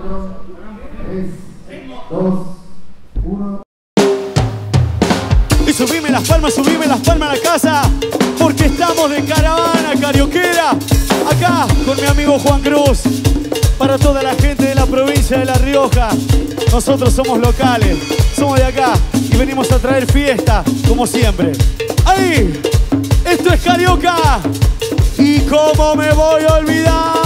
3, 2, 1. Y subime las palmas a la casa, porque estamos de caravana carioquera, acá con mi amigo Juan Cruz, para toda la gente de la provincia de La Rioja. Nosotros somos locales, somos de acá y venimos a traer fiesta, como siempre. ¡Ahí! Esto es Carioca, y cómo me voy a olvidar.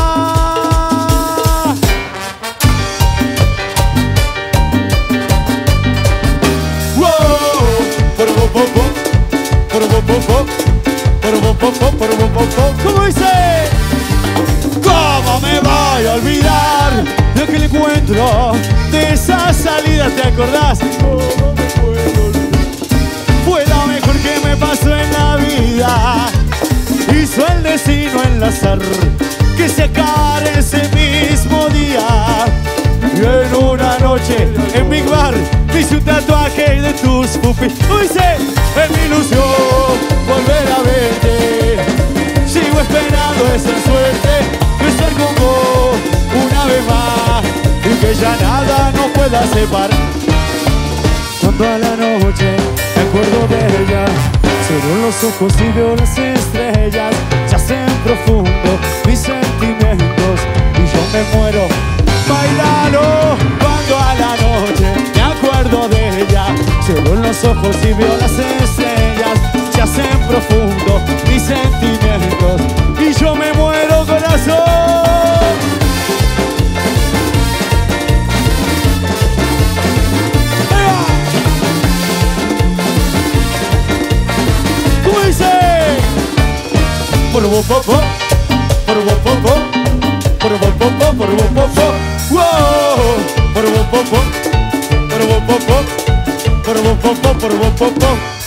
¿Cómo dice? ¿Cómo me voy a olvidar de aquel encuentro, de esa salida? ¿Te acordás? ¿Cómo me puedo olvidar? Fue lo mejor que me pasó en la vida. Hizo el destino enlazar que se acabara ese mismo día. Y en una noche en Big Bar me hice un tatuaje de tus pupis. Dice, es mi ilusión volver a verte. Sigo esperando esa suerte de estar con vos una vez más y que ya nada nos pueda separar. Cuando a la noche me acuerdo de ella, cierro los ojos y veo las estrellas. Se hacen profundo mis sentimientos y yo me muero. Bailalo cuando a la noche me acuerdo de ella, cierro los ojos y veo las estrellas. Se hacen profundo mis sentimientos y yo me muero, corazón. ¿Cómo dice? Porbopopo, porbopopo, porbopopo, porbopopo. ¡Wow! Porbopopo, porbopopo, porbopopo, porbopopo.